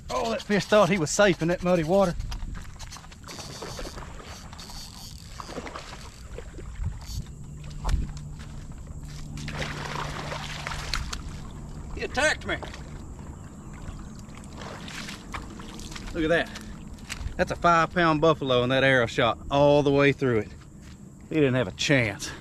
Oh, that fish thought he was safe in that muddy water. He attacked me. Look at that. That's a 5-pound buffalo, and that arrow shot all the way through it. He didn't have a chance.